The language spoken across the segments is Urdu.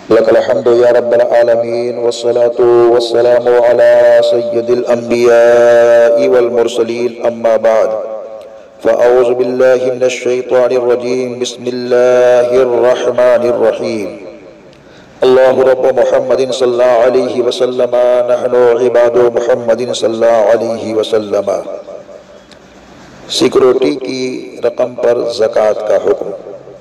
لك الحمد يا رب العالمين والصلاة والسلام على سيد الأنبياء والمرسلين أما بعد فأعوذ بالله من الشيطان الرجيم بسم الله الرحمن الرحيم الله رب محمد صلى الله عليه وسلم نحن عباد محمد صلى الله عليه وسلم سیکورٹی کی رقم پر زکوٰۃ کا حکم۔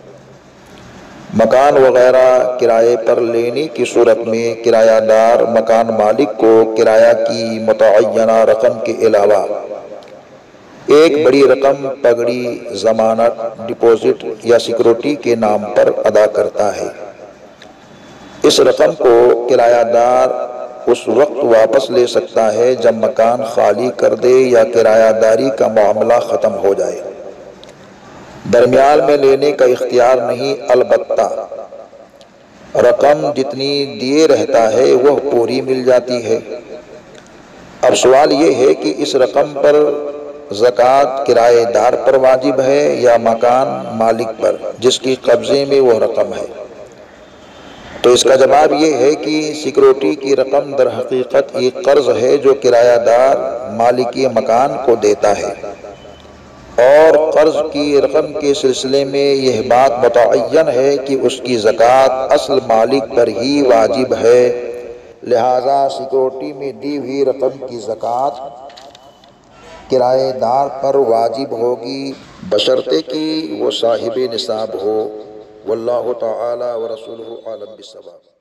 مکان وغیرہ کرائے پر لینے کی صورت میں کرایہ دار مکان مالک کو کرایہ کی متعینہ رقم کے علاوہ ایک بڑی رقم پگڑی، ضمانت، ڈپوزٹ یا سیکورٹی کے نام پر ادا کرتا ہے۔ اس رقم کو کرایہ دار اس وقت واپس لے سکتا ہے جب مکان خالی کر دے یا کرایہ داری کا معاملہ ختم ہو جائے۔ درمیان میں لینے کا اختیار نہیں، البتہ رقم جتنی دیے رہتا ہے وہ پوری مل جاتی ہے۔ اب سوال یہ ہے کہ اس رقم پر زکوٰۃ کرایہ دار پر واجب ہے یا مکان مالک پر جس کی قبضے میں وہ رقم ہے؟ تو اس کا جواب یہ ہے کہ سیکورٹی کی رقم در حقیقت ایک قرض ہے جو کرایہ دار مالکی مکان کو دیتا ہے، اور قرض کی رقم کے سلسلے میں یہ بات متعین ہے کہ اس کی زکوٰۃ اصل مالک پر ہی واجب ہے، لہذا سیکورٹی میں دی ہوئی رقم کی زکوٰۃ کرایہ دار پر واجب ہوگی بشرطے کہ وہ صاحب نصاب ہو۔ واللہ تعالی ورسولہ اعلم بالصواب۔